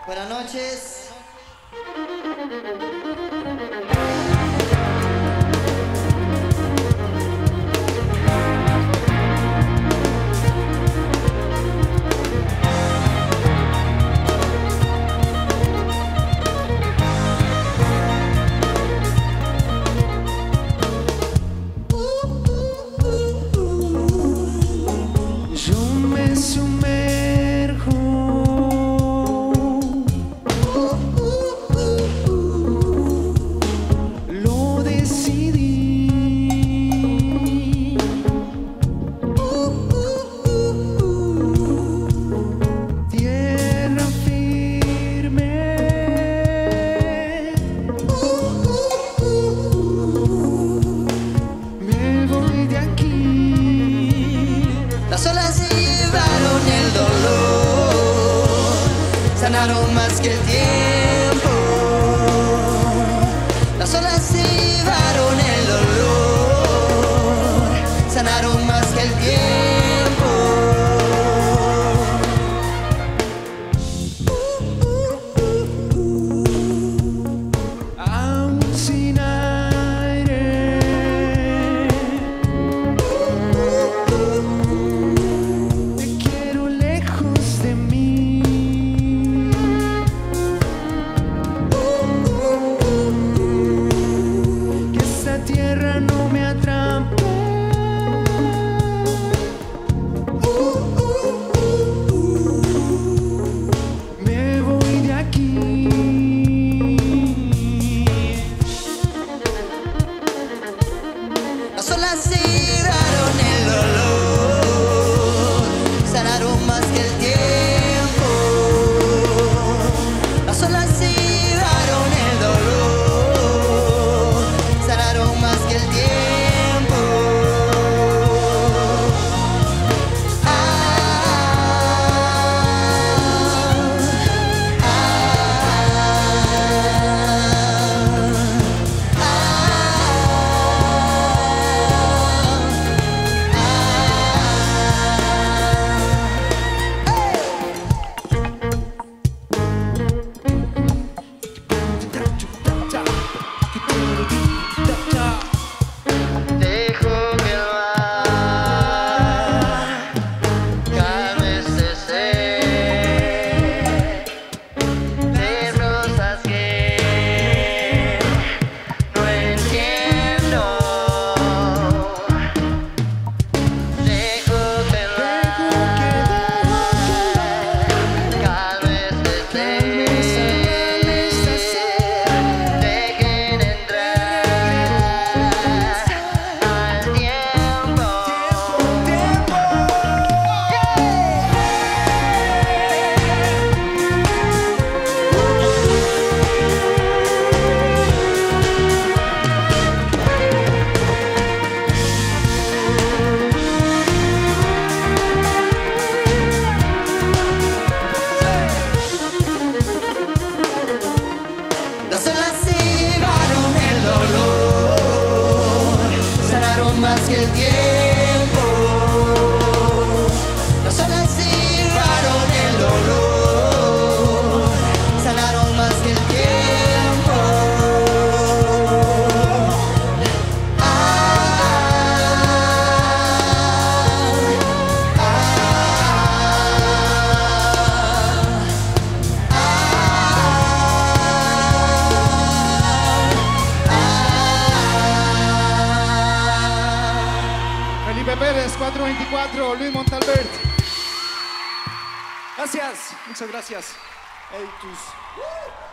Buenas noches. Las olas se llevaron el dolor, sanaron más que el tiempo. Las olas se llevaron el dolor, sanaron más que el tiempo. Aún sin aire, te quiero lejos de mí. Que esta tierra no me atrape. Me voy de aquí. Las olas se llevaron el dolor, sanaron más que el tiempo. Las olas se llevaron el dolor, sanaron más que el tiempo. Dejo que el mar calme este ser de rosas que no entiendo. Dejo que el mar calme este ser. Dejen entrar al tiempo. Las olas se llevaron el dolor, sanaron más que el tiempo. Las olas se llevaron el dolor, sanaron más que el tiempo. Felipe Pérez, 424, Luis Montalbert. Gracias, muchas gracias. Hey, tus.